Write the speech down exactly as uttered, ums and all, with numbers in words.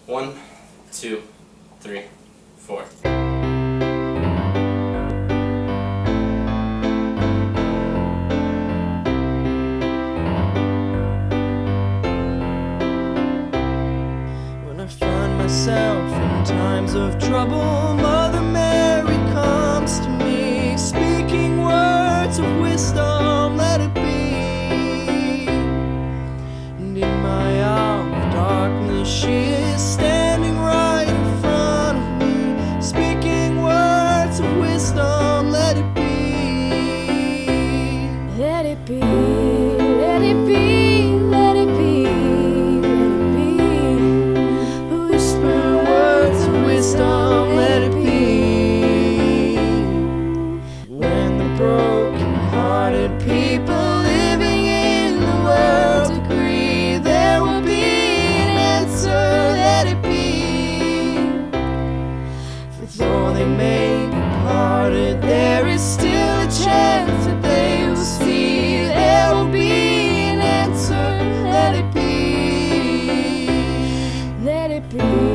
One, two, three, four. When I find myself in times of trouble, Mother Mary comes to me, speaking words of wisdom, let it be. And in my hour of darkness, she is standing right in front of me, speaking words of wisdom, let it be. Let it be, let it be, let it be, let it be. Whisper words of wisdom, let it be. When the broken-hearted people living in the world agree, there will be an answer, let it be. For though they may be parted, there is still a chance that they will see. There will be an answer, let it be. Let it be.